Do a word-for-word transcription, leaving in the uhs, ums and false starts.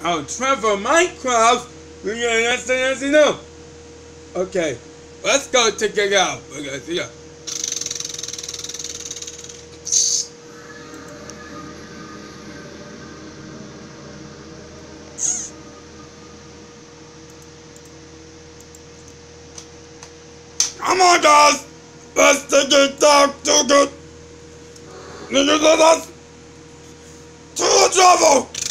I'll Trevor Minecraft. We got nothing else to know. Okay, let's go check it out. Okay, see ya. Come on, guys! Let's take it down to good. Niggas, let us to the trouble!